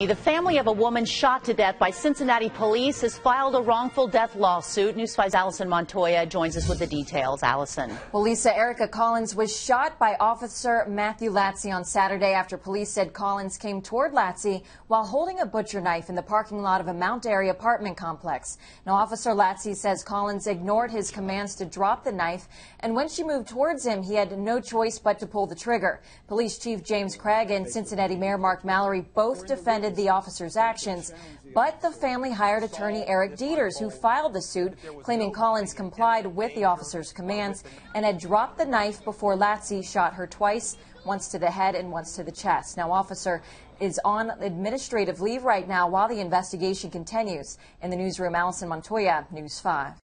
The family of a woman shot to death by Cincinnati police has filed a wrongful death lawsuit. News 5's Allison Montoya joins us with the details. Allison. Well, Lisa, Erica Collins was shot by Officer Matthew Latze on Saturday after police said Collins came toward Latze while holding a butcher knife in the parking lot of a Mount Airy apartment complex. Now, Officer Latze says Collins ignored his commands to drop the knife, and when she moved towards him, he had no choice but to pull the trigger. Police Chief James Craig and Cincinnati Mayor Mark Mallory both defended the officer's actions, but the family hired attorney Eric Dieters, who filed the suit, claiming Collins complied with the officer's commands and had dropped the knife before Latze shot her twice, once to the head and once to the chest. Now, officer is on administrative leave right now while the investigation continues. In the newsroom, Allison Montoya, News 5.